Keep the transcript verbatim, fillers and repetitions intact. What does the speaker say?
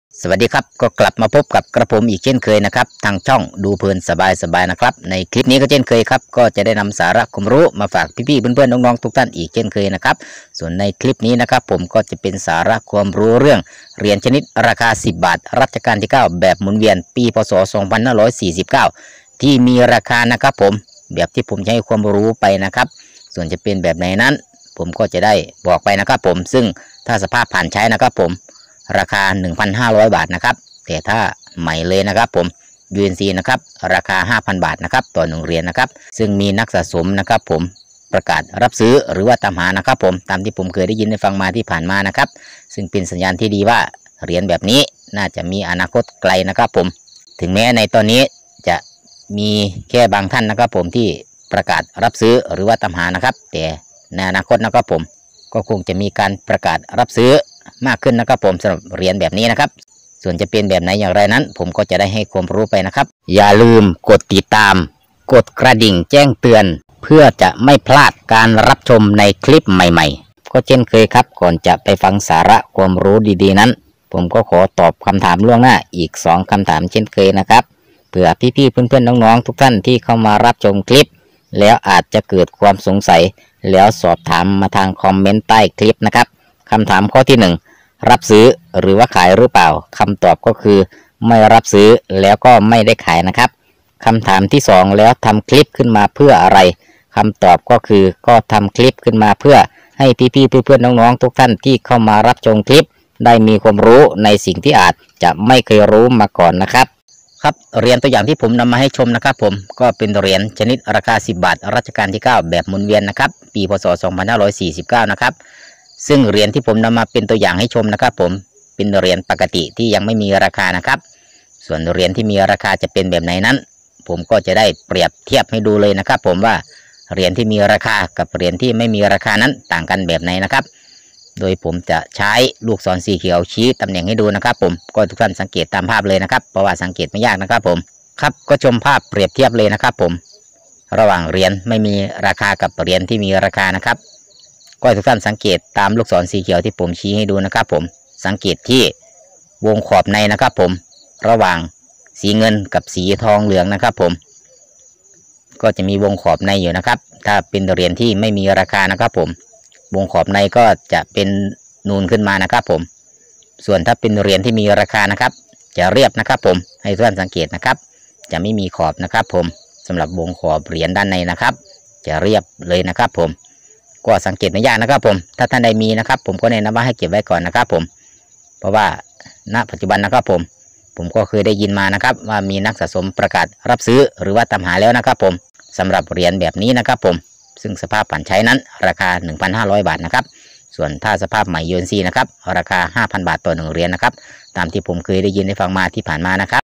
สวัสดีครับก็กลับมาพบกับกระผมอีกเช่นเคยนะครับทางช่องดูเพลินสบายๆนะครับในคลิปนี้ก็เช่นเคยครับก็จะได้นำสาระความรู้มาฝากพี่ๆเพื่อนๆน้องๆทุกท่านอีกเช่นเคยนะครับส่วนในคลิปนี้นะครับผมก็จะเป็นสาระความรู้เรื่องเหรียญชนิดราคาสิบบาทรัชกาลที่เก้าแบบหมุนเวียนปีพศสองพันห้าร้อยสี่สิบเก้าที่มีราคานะครับผมแบบที่ผมจะให้ความรู้ไปนะครับส่วนจะเป็นแบบไหนนั้นผมก็จะได้บอกไปนะครับผมซึ่งถ้าสภาพผ่านใช้นะครับผมราคา หนึ่งพันห้าร้อย บาทนะครับแต่ถ้าใหม่เลยนะครับผม ยู เอ็น ซี นะครับราคา ห้าพัน บาทนะครับต่อหนึ่งเหรียญนะครับซึ่งมีนักสะสมนะครับผมประกาศรับซื้อหรือว่าตามหานะครับผมตามที่ผมเคยได้ยินได้ฟังมาที่ผ่านมานะครับซึ่งเป็นสัญญาณที่ดีว่าเหรียญแบบนี้น่าจะมีอนาคตไกลนะครับผมถึงแม้ในตอนนี้จะมีแค่บางท่านนะครับผมที่ประกาศรับซื้อหรือว่าตามหานะครับแต่ในอนาคตนะครับผมก็คงจะมีการประกาศรับซื้อมากขึ้นนะครับผมสำหรับเหรียญแบบนี้นะครับส่วนจะเป็นแบบไหนอย่างไรนั้นผมก็จะได้ให้ความรู้ไปนะครับอย่าลืมกดติดตามกดกระดิ่งแจ้งเตือนเพื่อจะไม่พลาดการรับชมในคลิปใหม่ๆก็เช่นเคยครับก่อนจะไปฟังสาระความรู้ดีๆนั้นผมก็ขอตอบคำถามล่วงหน้าอีกสองคำถามเช่นเคยนะครับเผื่อพี่ๆเพื่อนๆน้องๆทุกท่านที่เข้ามารับชมคลิปแล้วอาจจะเกิดความสงสัยแล้วสอบถามมาทางคอมเมนต์ใต้คลิปนะครับคำถามข้อที่หนึ่งรับซื้อหรือว่าขายหรือเปล่าคำตอบก็คือไม่รับซื้อแล้วก็ไม่ได้ขายนะครับคำถามที่สองแล้วทำคลิปขึ้นมาเพื่ออะไรคำตอบก็คือก็ทำคลิปขึ้นมาเพื่อให้พี่ๆเพื่อนๆน้องๆทุกท่านที่เข้ามารับชมคลิปได้มีความรู้ในสิ่งที่อาจจะไม่เคยรู้มาก่อนนะครับครับเหรียญตัวอย่างที่ผมนำมาให้ชมนะครับผมก็เป็นเหรียญชนิดราคาสิบบาทรัชกาลที่เก้าแบบหมุนเวียนนะครับปีพศสองพันห้าร้อยสี่สิบเก้านะครับซึ่งเหรียญที่ผมนำมาเป็นตัวอย่างให้ชมนะครับผมเป็นเหรียญปกติที่ยังไม่มีราคานะครับส่วนเหรียญที่มีราคาจะเป็นแบบไหนนั้นผมก็จะได้เปรียบเทียบให้ดูเลยนะครับผมว่าเหรียญที่มีราคากับเหรียญที่ไม่มีราคานั้นต่างกันแบบไหนนะครับโดยผมจะใช้ลูกศรสีเขียวชี้ตำแหน่งให้ดูนะครับผมก็ทุกท่านสังเกตตามภาพเลยนะครับเพราะว่าสังเกตไม่ยากนะครับผมครับก็ชมภาพเปรียบเทียบเลยนะครับผมระหว่างเหรียญไม่มีราคากับเหรียญที่มีราคานะครับก็ทุกท่านสังเกตตามลูกศรสีเขียวที่ผมชี้ให้ดูนะครับผมสังเกตที่วงขอบในนะครับผมระหว่างสีเงินกับสีทองเหลืองนะครับผมก็จะมีวงขอบในอยู่นะครับถ้าเป็นเหรียญที่ไม่มีราคานะครับผมวงขอบในก็จะเป็นนูนขึ้นมานะครับผมส่วนถ้าเป็นเหรียญที่มีราคานะครับจะเรียบนะครับผมให้ทุกท่านสังเกตนะครับจะไม่มีขอบนะครับผมสำหรับวงขอบเหรียญด้านในนะครับจะเรียบเลยนะครับผมก็สังเกตไม่ยากนะครับผมถ้าท่านใดมีนะครับผมก็แนะนำว่าให้เก็บไว้ก่อนนะครับผมเพราะว่าณปัจจุบันนะครับผมผมก็เคยได้ยินมานะครับว่ามีนักสะสมประกาศรับซื้อหรือว่าตามหาแล้วนะครับผมสำหรับเหรียญแบบนี้นะครับผมซึ่งสภาพผ่านใช้นั้นราคา หนึ่งพันห้าร้อย บาทนะครับส่วนถ้าสภาพใหม่ ยู เอ็น ซี นะครับราคา ห้าพัน บาทต่อหนึ่งเหรียญนะครับตามที่ผมเคยได้ยินได้ฟังมาที่ผ่านมานะครับ